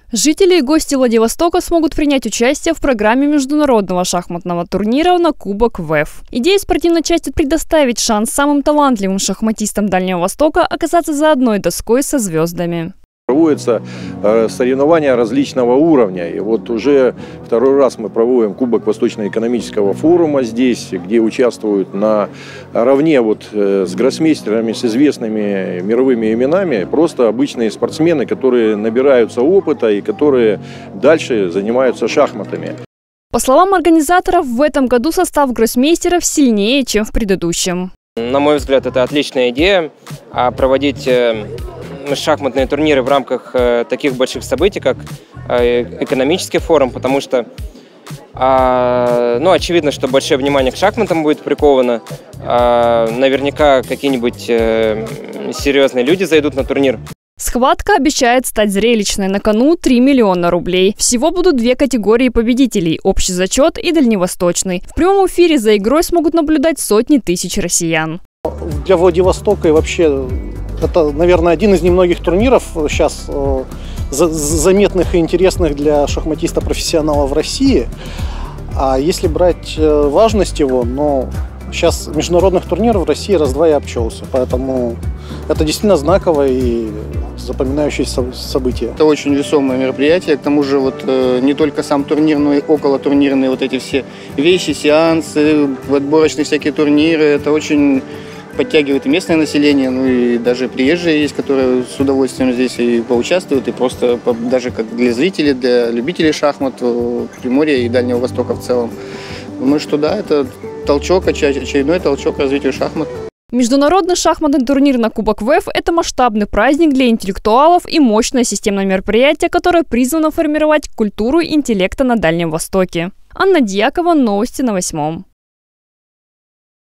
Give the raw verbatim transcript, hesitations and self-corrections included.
Жители и гости Владивостока смогут принять участие в программе международного шахматного турнира на Кубок ВЭФ. Идея спортивной части – предоставить шанс самым талантливым шахматистам Дальнего Востока оказаться за одной доской со звездами. Проводятся соревнования различного уровня. И вот уже второй раз мы проводим Кубок Восточно-экономического форума здесь, где участвуют наравне вот с гроссмейстерами, с известными мировыми именами, просто обычные спортсмены, которые набираются опыта и которые дальше занимаются шахматами. По словам организаторов, в этом году состав гроссмейстеров сильнее, чем в предыдущем. На мой взгляд, это отличная идея проводить шахматные турниры в рамках э, таких больших событий, как э, экономический форум, потому что э, ну, очевидно, что большое внимание к шахматам будет приковано. Э, наверняка какие-нибудь э, серьезные люди зайдут на турнир. Схватка обещает стать зрелищной. На кону три миллиона рублей. Всего будут две категории победителей – общий зачет и дальневосточный. В прямом эфире за игрой смогут наблюдать сотни тысяч россиян. Для Владивостока и вообще это, наверное, один из немногих турниров сейчас э, заметных и интересных для шахматиста-профессионала в России. А если брать э, важность его, ну, сейчас международных турниров в России раз-два и обчелся. Поэтому это действительно знаковое и запоминающееся событие. Это очень весомое мероприятие. К тому же вот э, не только сам турнир, но и околотурнирные вот эти все вещи, сеансы, отборочные всякие турниры. Это очень подтягивает и местное население, ну и даже приезжие есть, которые с удовольствием здесь и поучаствуют, и просто даже как для зрителей, для любителей шахмат Приморья и Дальнего Востока в целом. Думаю, что да, это толчок, очередной толчок развитию шахмат. Международный шахматный турнир на Кубок ВЭФ – это масштабный праздник для интеллектуалов и мощное системное мероприятие, которое призвано формировать культуру интеллекта на Дальнем Востоке. Анна Дьякова, новости на восьмом.